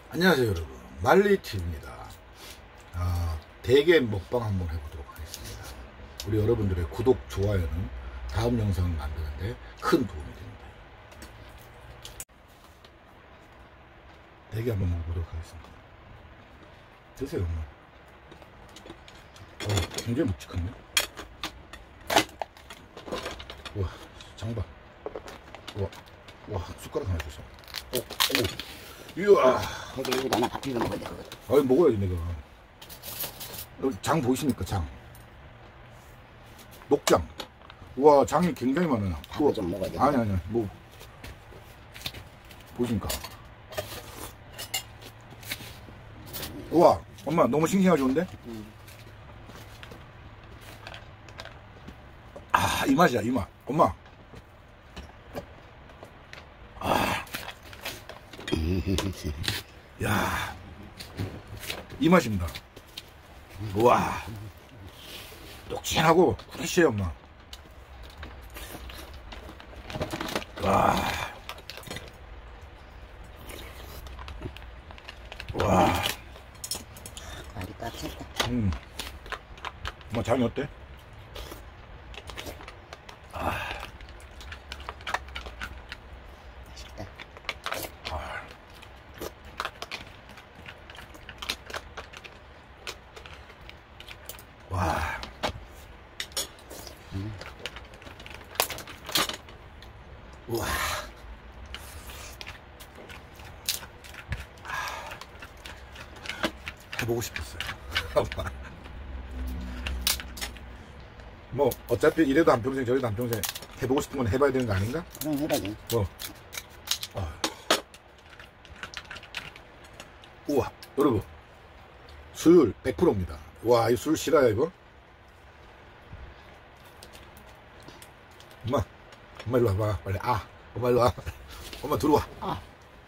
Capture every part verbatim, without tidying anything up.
안녕하세요 여러분, 말리티비입니다. 아, 대게 먹방 한번 해보도록 하겠습니다. 우리 여러분들의 구독, 좋아요는 다음 영상을 만드는데 큰 도움이 됩니다. 대게 한번 먹어보도록 하겠습니다. 드세요. 어, 굉장히 묵직한데? 우와, 장박. 우와, 와, 숟가락 하나 주세요. 오, 오. 이야. 되게 이거 나는 밥 비벼 먹어야 돼. 아니, 먹어야지, 내가. 여기 장 보이십니까, 장? 녹장. 우와, 장이 굉장히 많아요. 밥을 좀 먹어야 돼. 아니, 아니, 뭐. 보십니까? 우와, 엄마, 너무 싱싱하게 좋은데? 음. 아, 이 맛이야, 이 맛. 엄마. 아. 야, 이 맛입니다. 우와, 녹진하고 프레쉬해 엄마. 와, 와, 말이 깍쳤다. 음, 엄마 장이 어때? 아, 맛있다. 아. 와. 음. 우와. 해보고 싶었어요. 뭐 어차피 이래도 한평생 저래도 한평생 해보고 싶은 건 해봐야 되는 거 아닌가? 그럼 해봐야지. 뭐. 아. 우와, 여러분, 수율 백 퍼센트입니다. 와, 이 술 실화야 이거? 엄마, 엄마 일로 와봐, 빨리. 아, 엄마 일로 와. 엄마 들어와. 아.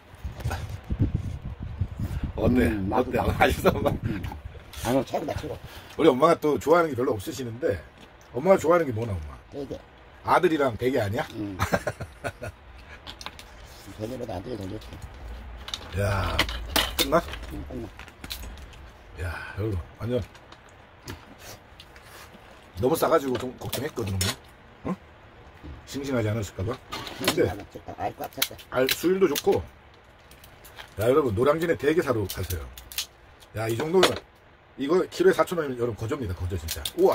어때? 음, 어때? 맛있다. 맛있어, 엄마? 음. 아니, 최고다, 최고. 우리 엄마가 또 좋아하는 게 별로 없으시는데, 엄마가 좋아하는 게 뭐나, 엄마? 되게. 아들이랑 대게 아니야? 음. 되게보다 아들이 더 좋지. 야, 끝나? 응, 끝나. 야, 여러분, 완전. 너무 싸가지고 좀 걱정했거든, 엄마. 응? 싱싱하지 않았을까봐. 근데, 알 꽉 찼다. 알, 수율도 좋고. 야, 여러분, 노량진에 대게 사러 가세요. 야, 이 정도면, 이거 키로에 사천 원이면 여러분 거저입니다, 거저 진짜. 우와!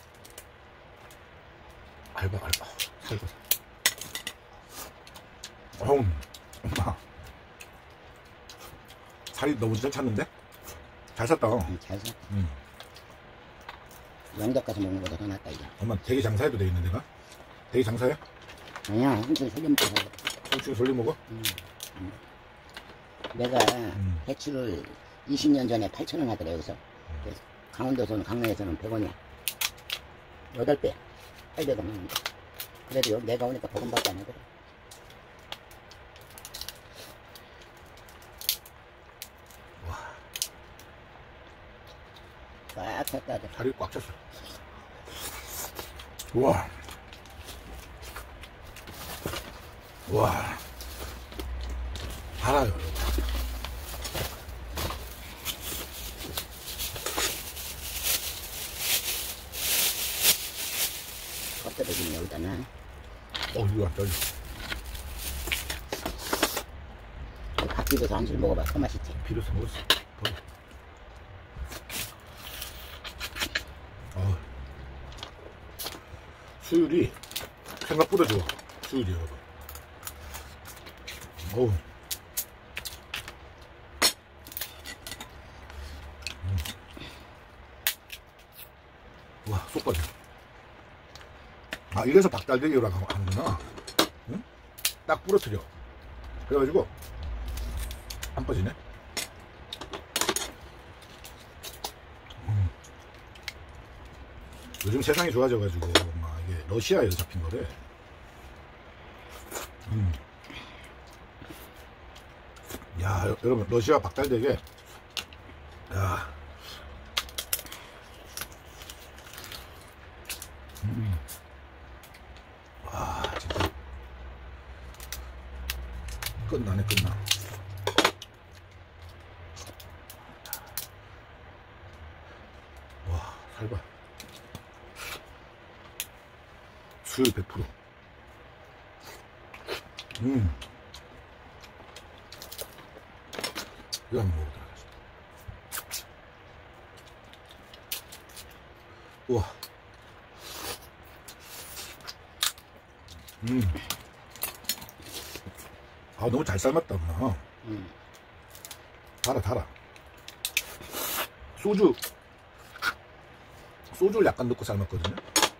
알바, 알바. 살고 살. 어우, 엄마. 살이 너무 잘 찼는데? 잘 샀다. 응, 잘 샀다. 응. 영덕 가서 먹는 거보다 더 낫다, 이게. 엄마, 대게 장사해도 되겠는데, 나? 대게 장사해? 아니야, 한층 소금 먹어. 솔직히 솔리 먹어? 음. 음. 내가 음. 배추를 이십 년 전에 팔천 원 하더래, 여기서. 그래서 강원도에서는, 강릉에서는 백 원이야. 여덟 배. 팔백 원 하는데. 그래도 여기 내가 오니까 버금밖에 안 하더래. 꽉 찼다, 아주. 살이 꽉 찼어. 우와. 우와. 달아요, 여러분. 껍데기 좀 여기다 놔. 어, 이거 안 잘려. 밥 비벼서 한술 먹어봐. 더 맛있지? 비로소 먹었어. 버려. 어. 수율이 생각보다 좋아. 수율이 여러분. 어우. 음. 와, 쏙 빠져. 아, 이래서 박달대기라고 하는구나. 응? 딱 부러뜨려. 그래가지고 안 빠지네. 음. 요즘 세상이 좋아져가지고 막 이게 러시아에서 잡힌 거래. 음. 야, 여, 여러분, 러시아 박달대게. 야. 음. 와, 진짜. 끝나네, 끝나. 살봐. 수율 백 퍼센트. 음. 이거 한번 먹어보도록 하겠습니다. 우와. 음. 아, 너무 잘 삶았다, 엄마. 음. 달아, 달아. 소주, 소주를 약간 넣고 삶았거든요.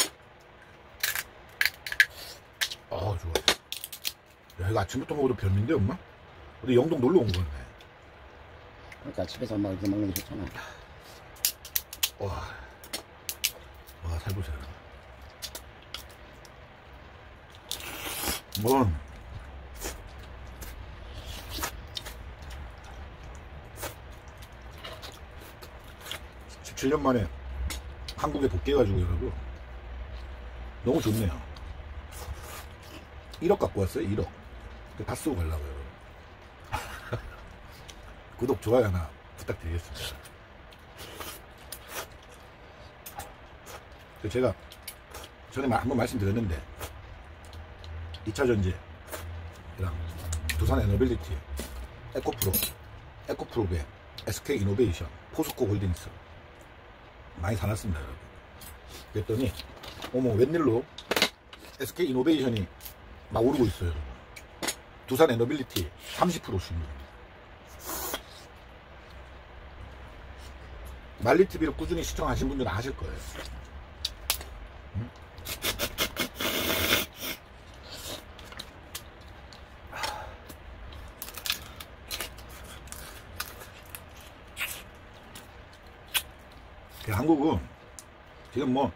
아, 좋아. 야, 이거 아침부터 먹어도 별미인데, 엄마? 어디 영동 놀러 온 거 같네. 그러니까 집에서 뭐 이렇게 먹는 게 좋잖아. 와, 와, 살보세요. 뭐, 십칠 년 만에 한국에 복귀해가지고, 여러분. 너무 좋네요. 일억 갖고 왔어요, 일억. 다 쓰고 가려고요, 여러분. 구독, 좋아요 하나 부탁드리겠습니다. 제가 전에 한번 말씀드렸는데 이 차 전지랑 두산 에너빌리티, 에코프로, 에코프로베, 에스케이 이노베이션, 포스코 홀딩스 많이 사놨습니다, 여러분. 그랬더니 어머, 웬일로 에스케이 이노베이션이 막 오르고 있어요. 두산 에너빌리티 삼십 퍼센트 오릅니다. 말리티비를 꾸준히 시청하신 분들은 아실 거예요. 음? 한국은 지금 뭐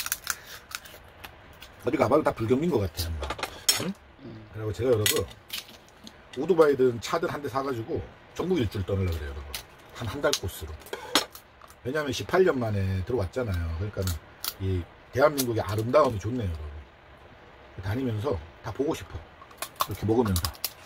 어디 가봐도 다 불경기인 것 같아요. 응? 음. 그리고 제가 여러분 오토바이든 차든 한 대 사가지고 전국 일주를 떠나려고 그래요, 여러분. 한 한 달 코스로. 왜냐면 십팔 년 만에 들어왔잖아요. 그러니까 이 대한민국의 아름다움이 좋네요, 여러분. 다니면서 다 보고 싶어. 이렇게 먹으면서.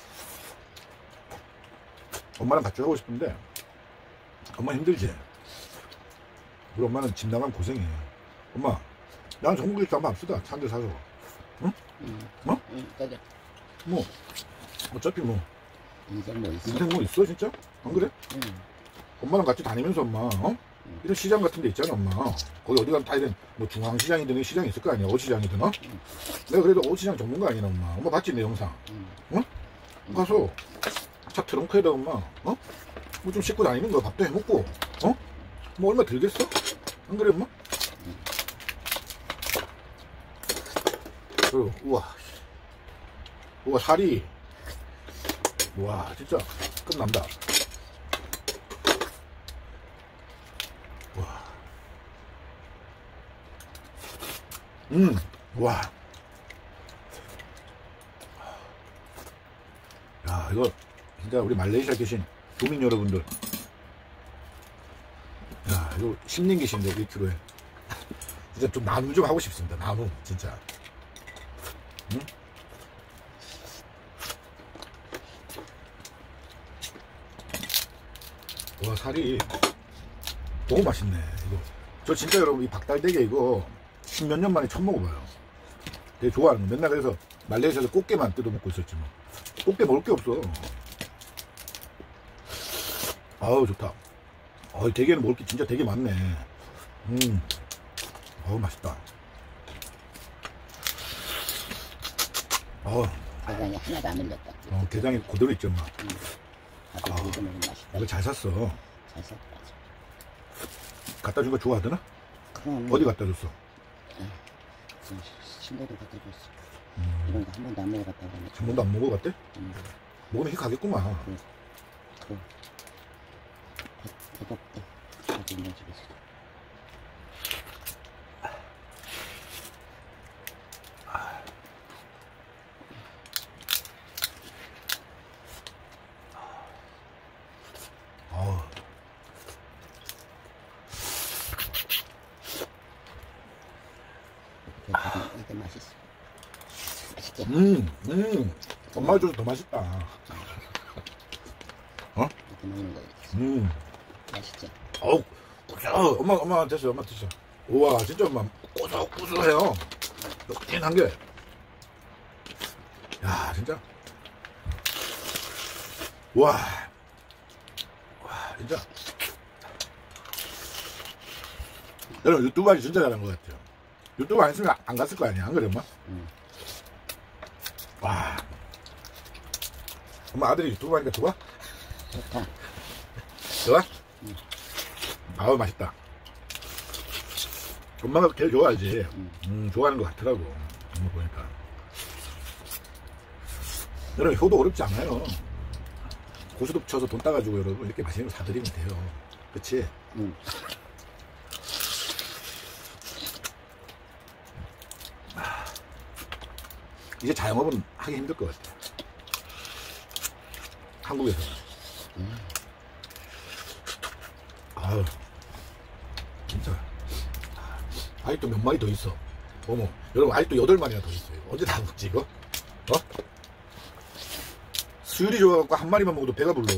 엄마랑 같이 하고 싶은데 엄마 힘들지? 우리 엄마는 집 나가면 고생해. 엄마, 나는 전국 일주 한번 합시다. 차 한 대 사줘. 응? 응. 어? 응, 그래. 뭐 어차피 뭐 인생 뭐 있어? 인생 뭐 있어, 진짜? 안 그래? 응. 엄마랑 같이 다니면서 엄마, 어? 응. 이런 시장 같은 데 있잖아, 엄마. 거기 어디 가면 다 이런 뭐 중앙시장이든 시장이 있을 거 아니야, 옷시장이든, 어? 응. 내가 그래도 옷시장 전문가 아니나, 엄마. 엄마 봤지, 내 영상? 응. 어? 가서 차 트렁크에다, 엄마, 어? 뭐 좀 싣고 다니는 거, 밥도 해먹고, 어? 뭐 얼마 들겠어? 안 그래, 엄마? 응. 그리고 우와, 우와, 살이, 우와, 진짜 끝난다. 와, 음, 와, 야, 이거 진짜 우리 말레이시아 계신 도민 여러분들, 야, 이거 심는 계신데 일 킬로그램에 진짜 좀 나눔 좀 하고 싶습니다. 나눔, 진짜. 응? 와, 살이 너무 맛있네. 이거 저 진짜 여러분, 이 박달대게 이거 십몇 년 만에 처음 먹어봐요. 되게 좋아하는 거. 맨날 그래서 말레이시아에서 꽃게만 뜯어먹고 있었지 뭐. 꽃게 먹을 게 없어. 아우, 좋다. 어, 대게는 먹을 게 진짜 되게 많네. 음, 어우, 맛있다. 어, 게장이 하나도 안 흘렸다. 어, 게장이 그대로 있죠, 막. 응. 아까 아, 이거 먹으면 맛있다. 이거 잘 샀어. 잘 샀다. 갖다 준 거 좋아하더나? 그럼 어디 갖다 줬어? 친구들 갖다 줬어. 음, 이런 거 한 번도 안 먹어봤다고 하네. 한 번도 안 먹어봤대? 응. 먹으면 희 가겠구만. 그, 그, 배고프대. 자기 있는 집에서. 어, 이게 맛있어. 맛있지? 음, 음, 엄마가 줘서 더 맛있다. 어? 이렇게 먹는 거 이렇게. 음, 맛있지? 어우, 어, 엄마, 엄마 드셔, 엄마 드셔. 우와, 진짜 막 고소고소해요. 녹진한 게. 야, 진짜. 와. 와, 진짜. 여러분, 유튜브 하기 진짜 잘한 것 같아요. 유튜브 안 했으면 안 갔을 거 아니야? 안 그래, 엄마? 음. 와. 엄마 아들이 유튜브 하니까 좋아? 좋다. 좋아? 음. 아우, 맛있다. 엄마가 제일 좋아하지. 음. 음, 좋아하는 것 같더라고. 엄마 보니까. 여러분, 효도 어렵지 않아요. 고스톱 쳐서 돈 따가지고 여러분 이렇게 맛있는 거 사드리면 돼요. 그치? 음. 이제 자영업은 하기 힘들 것 같아. 한국에서. 음. 아유, 진짜. 아직도 몇 마리 더 있어. 어머, 여러분, 아직도 여덟 마리나 더 있어요. 언제 다 먹지, 이거? 어? 수율이 좋아갖고 한 마리만 먹어도 배가 불러.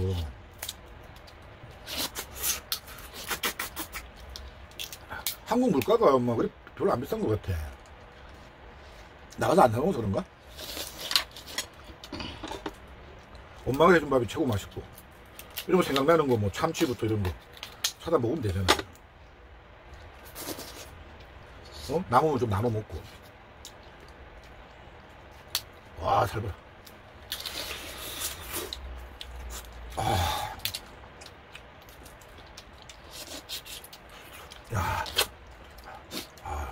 한국 물가가 엄마 그래 별로 안 비싼 것 같아. 나가서 안 사먹어서 그런가? 엄마가 해준 밥이 최고 맛있고, 이런 거 생각나는 거 뭐 참치부터 이런 거 사다 먹으면 되잖아. 어? 남으면 좀 나눠 먹고. 와, 살벌. 아. 야. 아.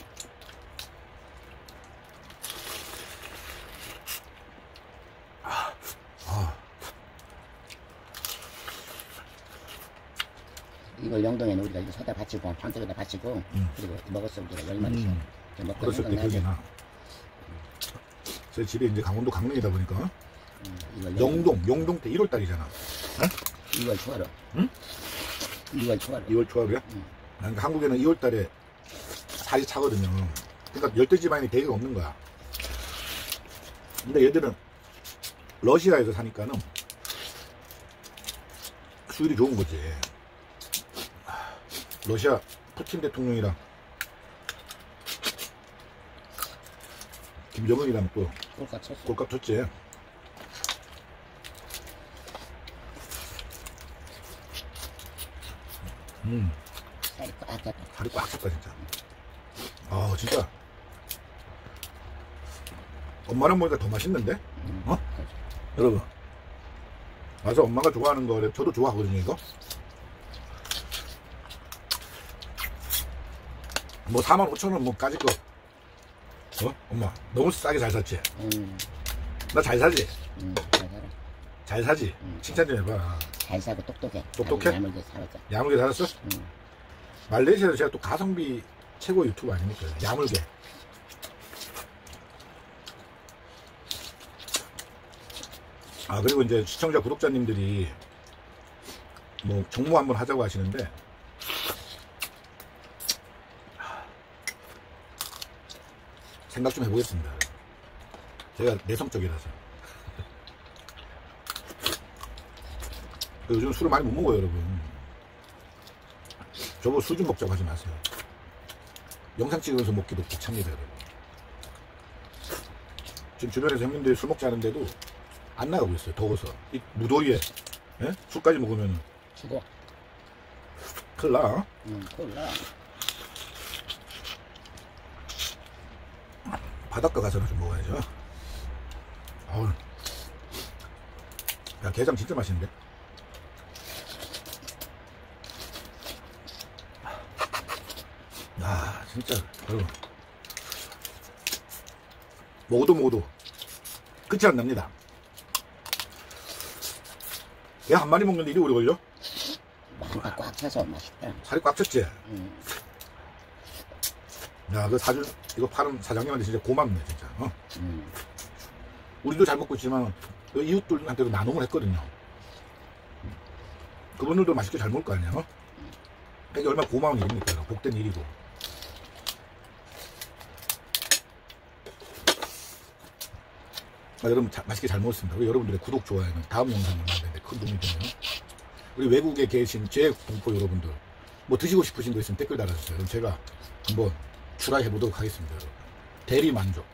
아. 아. 이걸 영동에는 우리가 이거 사다 바치고 방쪽에다 바치고 음. 그리고 먹었어 우리가 열 마리씩. 음. 먹고 그랬을 때 기억이 나. 제 집이 이제 강원도 강릉이다 보니까 음, 이걸 영동, 영동 때 일월 달이잖아. 이월 초하루. 응? 이월 초하루. 이월 초하루야? 응. 그러니까 한국에는 이월 달에 살이 차거든요. 그러니까 열대지방이 대개가 없는 거야. 근데 얘들은 러시아에서 사니까는 수율이 좋은 거지. 러시아 푸틴 대통령이랑 김정은이랑 또 꼴값 쳤어. 꼴값 쳤지. 음, 살이 꽉 찼다. 살이 꽉 찼다 진짜. 아, 진짜 엄마랑 먹으니까 더 맛있는데? 음. 어? 여러분, 맞아, 엄마가 좋아하는 거래. 저도 좋아하거든요. 이거 뭐 사만 오천 원 뭐 까짓 거. 어? 엄마 너무 싸게 잘 샀지? 음. 나 잘 사지? 음. 잘 살아. 잘 사지? 음. 칭찬 좀 해봐. 잘 사고 똑똑해. 똑똑해? 야물게 살았어. 야물게 살았어? 음. 말레이시아에서 제가 또 가성비 최고 유튜브 아닙니까? 야물게. 아, 그리고 이제 시청자 구독자님들이 뭐 정모 한번 하자고 하시는데, 생각 좀 해보겠습니다. 제가 내성적이라서. 요즘 술을 많이 못 먹어요, 여러분. 저보고 술 좀 먹자고 하지 마세요. 영상 찍으면서 먹기도 귀찮습니다, 여러분. 지금 주변에서 형님들이 술 먹지 않은데도 안 나가고 있어요, 더워서. 이 무더위에 예? 술까지 먹으면 죽어. 큰일 나. 응, 콜라. 바닷가 가서는 좀 먹어야죠. 아우, 야, 게장 진짜 맛있는데? 아, 진짜 여러분, 먹어도 먹어도 끝이 안 납니다. 야, 한 마리 먹는데 이리 오래 걸려? 맛있다. 꽉 차서 맛있다. 살이 꽉 찼지? 응. 야, 그 사줄, 이거 파는 사장님한테 진짜 고맙네, 진짜. 어? 응. 우리도 잘 먹고 있지만, 그 이웃들한테도 나눔을 했거든요. 그분들도 맛있게 잘 먹을 거 아니야? 어? 이게 얼마나 고마운 일입니까? 복된 일이고. 아, 여러분, 자, 맛있게 잘 먹었습니다. 우리 여러분들의 구독, 좋아요는 다음 영상을 만드는데 큰 도움이 되네요. 우리 외국에 계신 제 공포 여러분들, 뭐 드시고 싶으신 거 있으면 댓글 달아주세요. 그럼 제가 한번 추라해 보도록 하겠습니다. 여러분. 대리 만족.